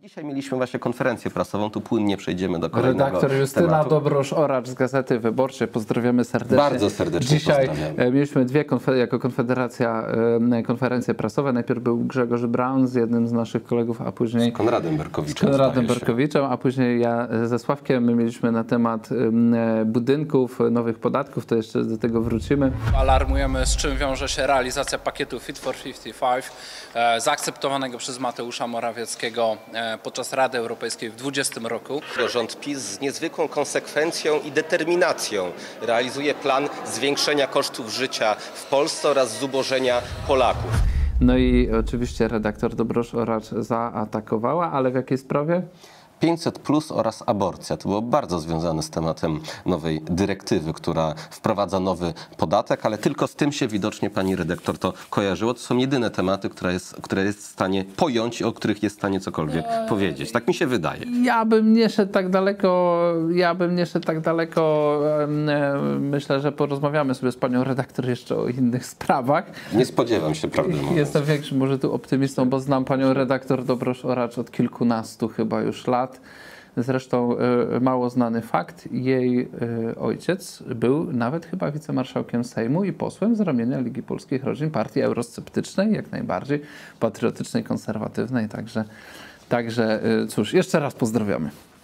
Dzisiaj mieliśmy właśnie konferencję prasową, tu płynnie przejdziemy do kolejnego Redaktor Justyna tematu. Dobrosz-Oracz z Gazety Wyborczej. Pozdrawiamy serdecznie. Bardzo serdecznie Dzisiaj pozdrawiamy. mieliśmy dwie jako Konfederacja konferencje prasowe. Najpierw był Grzegorz Braun z jednym z naszych kolegów, a później Z Konradem Berkowiczem. Berkowiczem, a później ja ze Sławkiem. My mieliśmy na temat budynków, nowych podatków, to jeszcze do tego wrócimy. Alarmujemy, z czym wiąże się realizacja pakietu Fit for 55, zaakceptowanego przez Mateusza Morawieckiego podczas Rady Europejskiej w 2020 roku. Rząd PiS z niezwykłą konsekwencją i determinacją realizuje plan zwiększenia kosztów życia w Polsce oraz zubożenia Polaków. No i oczywiście redaktor Dobrosz-Oracz zaatakowała, ale w jakiej sprawie? 500+ oraz aborcja. To było bardzo związane z tematem nowej dyrektywy, która wprowadza nowy podatek, ale tylko z tym się widocznie pani redaktor to kojarzyło. To są jedyne tematy, które jest w stanie pojąć i o których jest w stanie cokolwiek powiedzieć. Tak mi się wydaje. Ja bym nie szedł tak daleko. Myślę, że porozmawiamy sobie z panią redaktor jeszcze o innych sprawach. Nie spodziewam się, prawdę mówiąc. Jestem większym może tu optymistą, bo znam panią redaktor Dobrosz-Oracz od kilkunastu chyba już lat. Zresztą mało znany fakt, jej ojciec był nawet chyba wicemarszałkiem Sejmu i posłem z ramienia Ligi Polskich Rodzin, partii eurosceptycznej, jak najbardziej patriotycznej, konserwatywnej. Także cóż, jeszcze raz pozdrawiamy.